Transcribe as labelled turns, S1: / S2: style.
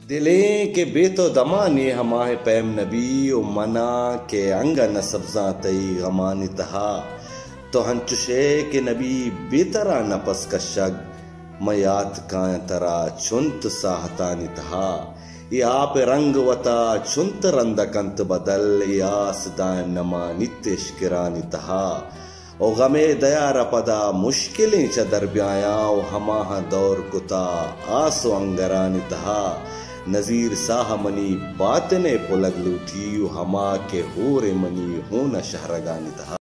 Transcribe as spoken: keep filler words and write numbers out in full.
S1: दिले के बेतो दमाने हमारे पैम नबी ओ मना के अंग न सब्जा तई गमानी तहा तो हंचुशे के नबी बेतरा नपस का शग मयात का तरा चुंत साहतानी तहा ये आप रंग वता चुंत रंद कंत बदल यास दान नमा नित्य शिकरानी तहा ओ गमे दया रपदा मुश्किलें च दरब्याया ओ हमाह दौर कुता आसो अंगरानी तहा नजीर साह मनी बातने पुलग लूठी हमा के होरे मनी हो न शहरगानी तहा।